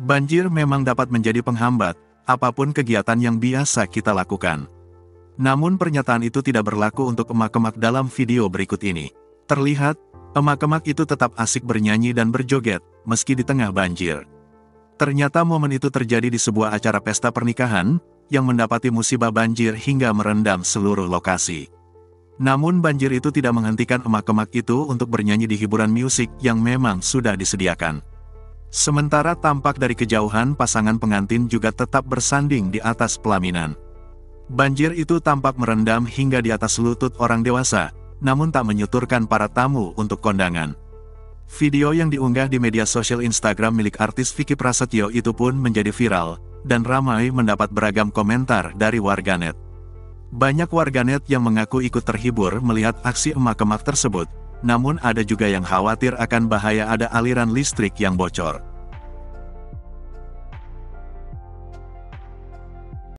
Banjir memang dapat menjadi penghambat, apapun kegiatan yang biasa kita lakukan. Namun pernyataan itu tidak berlaku untuk emak-emak dalam video berikut ini. Terlihat, emak-emak itu tetap asik bernyanyi dan berjoget, meski di tengah banjir. Ternyata momen itu terjadi di sebuah acara pesta pernikahan, yang mendapati musibah banjir hingga merendam seluruh lokasi. Namun banjir itu tidak menghentikan emak-emak itu untuk bernyanyi di hiburan musik yang memang sudah disediakan. Sementara tampak dari kejauhan pasangan pengantin juga tetap bersanding di atas pelaminan. Banjir itu tampak merendam hingga di atas lutut orang dewasa, namun tak menyuturkan para tamu untuk kondangan. Video yang diunggah di media sosial Instagram milik artis Vicky Prasetyo itu pun menjadi viral, dan ramai mendapat beragam komentar dari warganet. Banyak warganet yang mengaku ikut terhibur melihat aksi emak-emak tersebut, namun ada juga yang khawatir akan bahaya ada aliran listrik yang bocor.